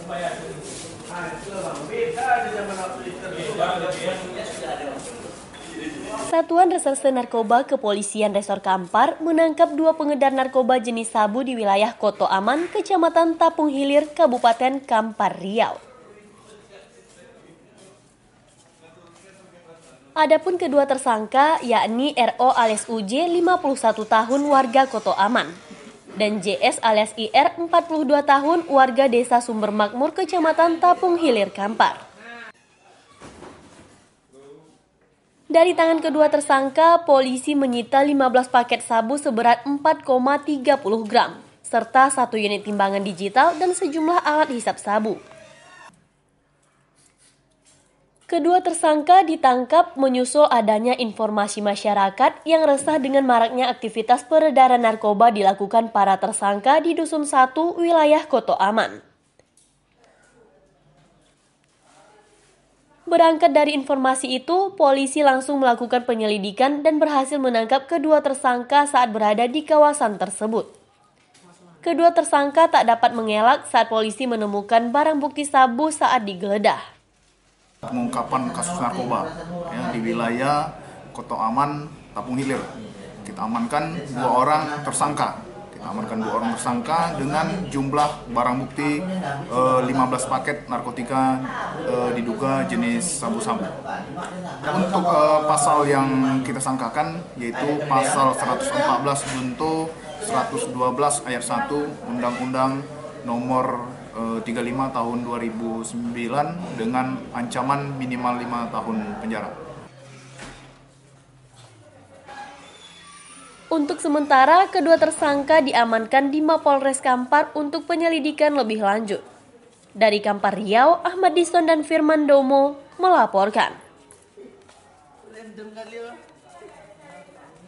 Satuan Reserse Narkoba Kepolisian Resor Kampar menangkap 2 pengedar narkoba jenis sabu di wilayah Koto Aman, Kecamatan Tapung Hilir, Kabupaten Kampar, Riau. Adapun kedua tersangka yakni RO alias UJ 51 tahun warga Koto Aman dan JS alias IR 42 tahun warga Desa Sumber Makmur, Kecamatan Tapung Hilir, Kampar. Dari tangan kedua tersangka, polisi menyita 15 paket sabu seberat 4,30 gram, serta 1 unit timbangan digital dan sejumlah alat hisap sabu. Kedua tersangka ditangkap menyusul adanya informasi masyarakat yang resah dengan maraknya aktivitas peredaran narkoba dilakukan para tersangka di Dusun 1, wilayah Koto Aman. Berangkat dari informasi itu, polisi langsung melakukan penyelidikan dan berhasil menangkap kedua tersangka saat berada di kawasan tersebut. Kedua tersangka tak dapat mengelak saat polisi menemukan barang bukti sabu saat digeledah. Pengungkapan kasus narkoba di wilayah Koto Aman, Tapung Hilir. Kita amankan 2 orang tersangka. Dengan jumlah barang bukti 15 paket narkotika diduga jenis sabu-sabu. Untuk pasal yang kita sangkakan yaitu pasal 114 junto 112 ayat 1 Undang-Undang Nomor 35 tahun 2009 dengan ancaman minimal 5 tahun penjara. Untuk sementara, kedua tersangka diamankan di Mapolres Kampar untuk penyelidikan lebih lanjut. Dari Kampar, Riau, Ahmad Dison dan Firman Domo melaporkan.